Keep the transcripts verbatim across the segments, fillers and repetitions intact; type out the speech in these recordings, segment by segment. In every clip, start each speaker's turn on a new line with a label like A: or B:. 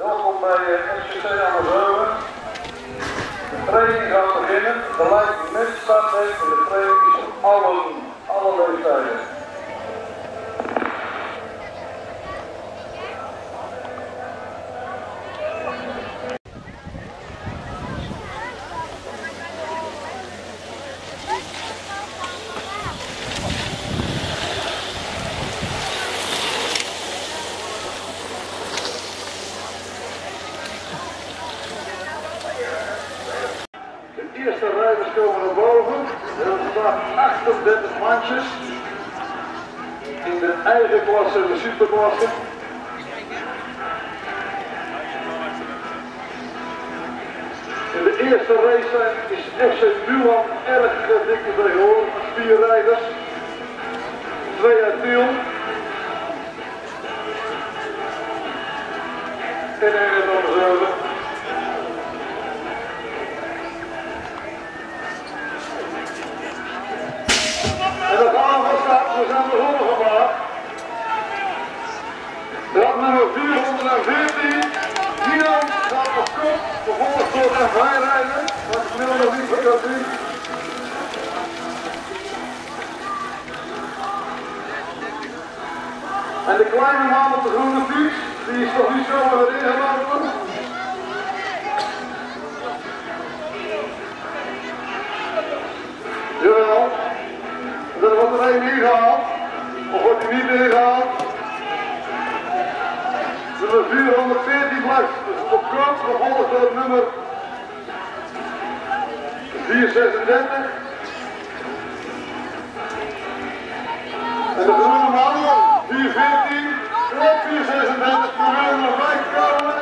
A: Welkom bij S C C Ammerzoden. De training gaat beginnen. De lijn die net start heeft en de training is op alle, alle leeftijden. De eerste rijders komen naar boven. We hebben vandaag achtendertig mandjes. In de eigen klasse, de superklasse. In de eerste race is F C Milan erg dik tegenwoordig met vier rijders. Twee uit Tiel. En één uit Ammerzoden. En dan gaan we straks, we zijn begonnen vandaag. Rad nummer vierhonderdveertien. Milan gaat op kop, vervolgens door F vijf rijden. Wat ik Milan nog niet voor kan zien. En de kleine man op de groene fiets, die is toch niet zomaar erin gelopen. Jawel. Er wordt er één ingehaald, of wordt hij niet ingehaald? Nummer vierhonderdveertien blijft op kop, gevolgd door nummer vierhonderdzesendertig. En de groene man, vierhonderdveertien, op vierhonderdzesendertig, proberen we nog bij te komen.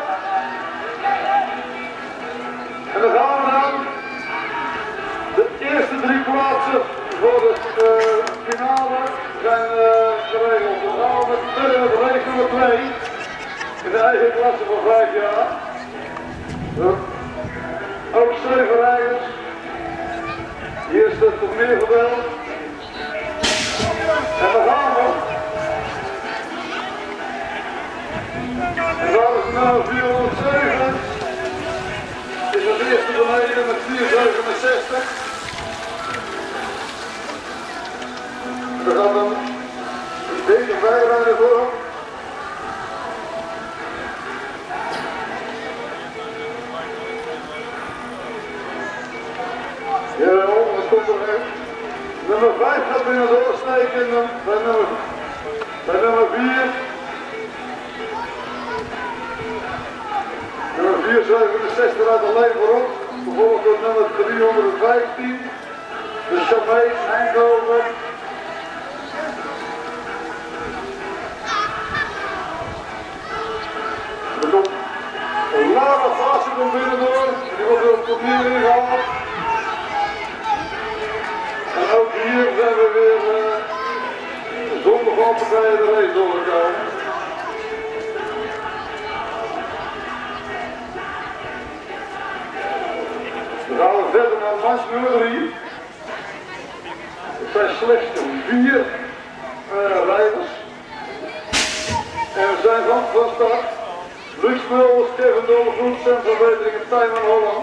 A: En dan gaan we dan de eerste drie plaatsen voor de uh, finale zijn uh, geregeld. We gaan met verder met race nummer twee in de eigen klasse van vijf jaar. Ja. Ook zeven rijders. Hier is het tourneergeweld. En dan gaan we. En daar is nummer vierhonderdzeven. Is het eerste beneden met vierhonderdzevenenzestig. We gaan dan deze bijrijden voor. Jawel, dat komt er echt. Nummer vijf gaat binnen doorsteken bij nummer, bij nummer vier. Nummer vierhonderdzevenenzestig uit de lijn voorop. Vervolgens door nummer driehonderdvijftien. De Chamais Eindhoven. Er komt een lage fase komt binnendoor, die wordt door het turnier ingehaald. En ook hier zijn we weer uh, zonder valpartijen de race doorgekomen. Dan gaan we verder naar match nummer drie. Het zijn slechts vier uh, rijders. En we zijn van, van start. Luc Smulders, Kevin Dollevoet, Centrumverbetering en Tijmen Holland.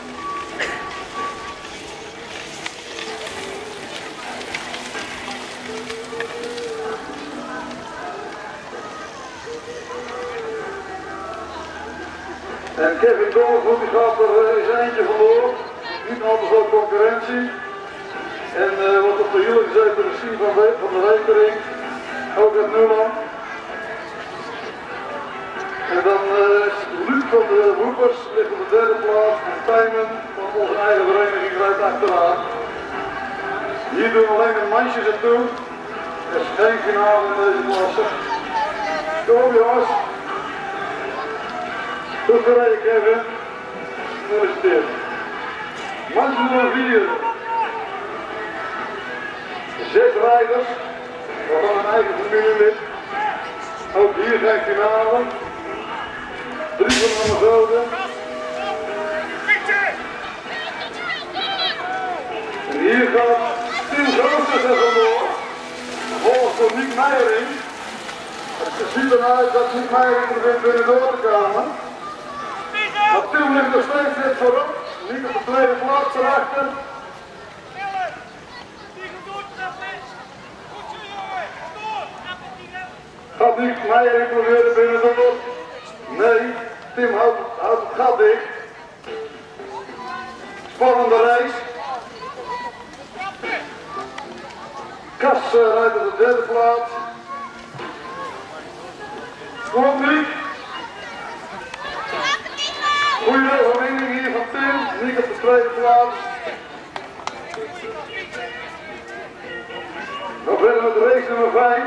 A: En Kevin Dollevoet die gaat er eens eentje vandoor. Niet al te veel concurrentie. En uh, wordt op de hielen gezeten door de Sien van, van de Wetering. Ook uit Nuland. En dan uh, Luc van de Woepers ligt op de derde plaats en Tijmen van onze eigen vereniging rijdt achteraan. Hier doen we alleen de mansjes er toe. Er is geen finale in deze klasse. Kom jongens. Goed gereden Kevin. Gefeliciteerd. Mans nummer vier. Zes rijders. Waarvan een eigen familielid. Ook hier geen finale. Drie van Ammerzoden. En hier gaat Tim Grooters er vandoor. Volgens door Niek Meijering. Het ziet eruit dat Niek Meijering probeert binnen door te komen. nog steeds net voorop. Niet op de tweede plaats erachter. Gaat niet Meijer proberen binnen door. Nee, Tim houdt, houdt het gat dicht. Spannende race. Kas uh, rijdt op de derde plaats. Komt niet. Goeie overwinning hier van Tim. Niet op de tweede plaats. Nog verder met de race nummer vijf.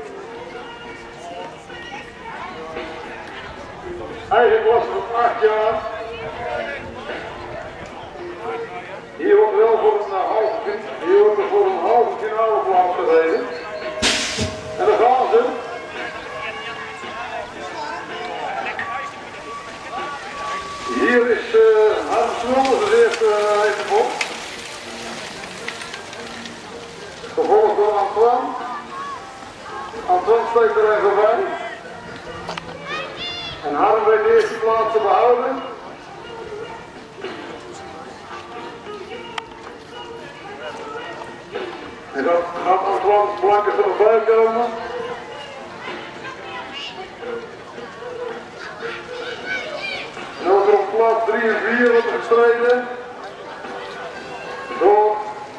A: Eigen klasse van acht jaar. Hier wordt wel voor een halve, hier wordt er voor een halve finale plaats gereden. En dan gaan ze. Hier is uh, Harm Smulders als eerste uh, even op. Gevolgd door Antoine. Antoine steekt er even bij. En Harm weet de eerste plaats te behouden. En dan gaat Antoine Blankers er nog bij komen. En dan op plaats drie en vier wordt er gestreden. Door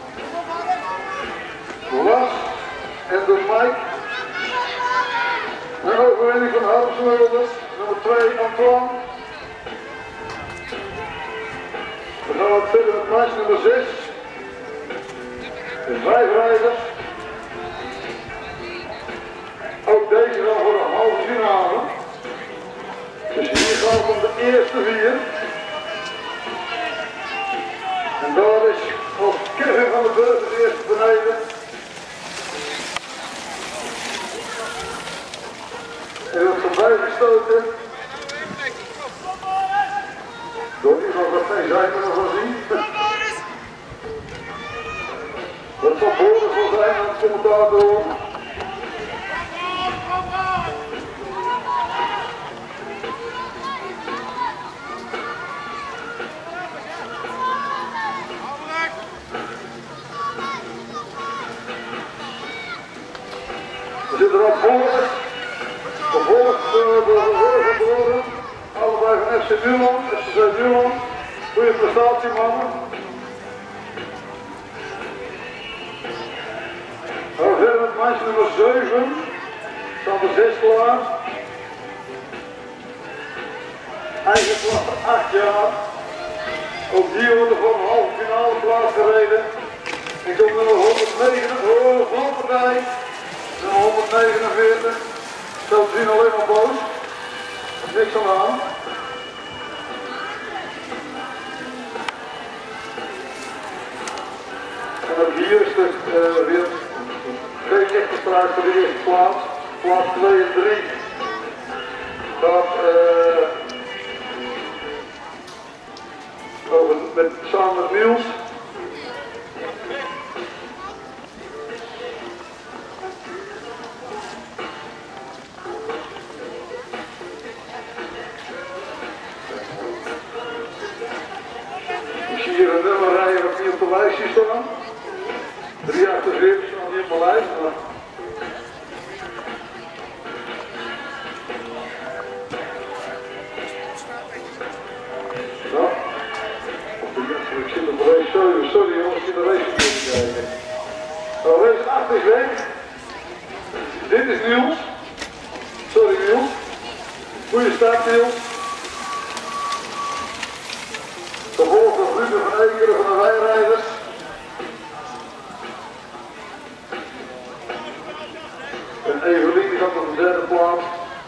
A: Las en door Mike. Een overwinning van Harm Smulders. Nummer twee Antoine. We gaan wat verder met match nummer zes. En vijf rijders. Ook deze wel voor een halve finale. Dus hier gaat het om de eerste vier. En daar is als Kevin van der Burg de eerste beneden. En wordt voorbij gestoten. Door iemand wat geen zijde nog wel zien. Dat zal Boris wel zijn als commentator. We zitten er op Boris. Gevolgd door de Boris. Allebei van F C Nuland, F C Z Nuland. Goeie prestatie, mannen. Gaan we verder met match nummer zeven. Staan de zes klaar. Eigen klasse acht jaar. Ook hier wordt er voor een halve finale plaats gereden. En komt nummer honderdnegenenveertig, oh, valpartij. Nummer honderdnegenenveertig. Zo te zien alleen maar boos. Niks aan de hand. En ook hier is het uh, weer geen echte strijd voor de eerste plaats. Plaats twee en drie. Dat uh, over met, samen met Niels. Hier een nummer rijden wat niet op de lijstje staan. drie achtenveertig staan niet op de lijst. Maar... Ja. Ik zit op de race, sorry, sorry jongens, ik zit de race niet te kijken. Nou, race acht is weg. Dit is Niels. Sorry Niels. Goeie start Niels. Gevolgd door Ruben van Ekeren van de Wijnrijders. En Evelien die gaat op de derde plaats.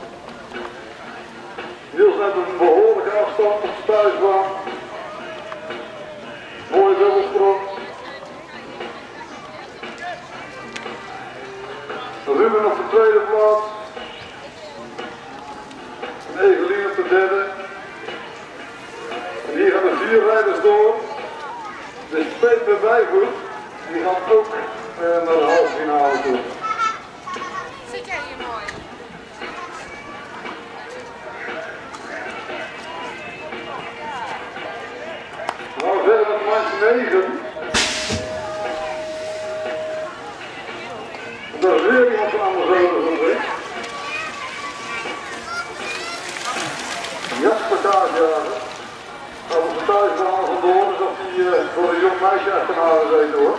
A: Niels neemt een behoorlijke afstand op de thuisbaan. Mooie dubbelsprong. Ruben op de tweede plaats. En Evelien op de derde. En hier gaan de vier rijders door. Dus Peter Bijvoet, die gaat ook uh, naar de halve finale toe.
B: Zit jij hier mooi?
A: negen. Dat is weer iemand van Amazone van links. Jasper Kaasjager. Gaat op de thuisbaan vandoor, dus of hij uh, voor een jong meisje achterna gezeten hoor.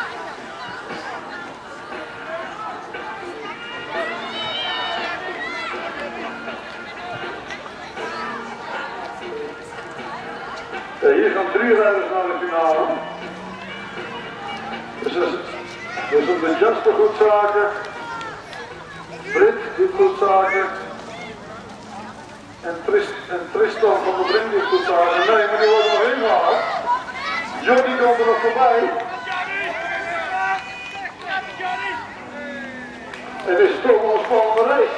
A: Ja, hier gaan drie rijders naar de finale. Dus dat is, dat is de Jasper goed zaken. Brit doet goed zaken. En, Trist, en Tristan van der Brink doet goed zaken. Nee, maar die wordt nog ingehaald. Jordi komt er nog voorbij. En dit is toch wel een spannende race.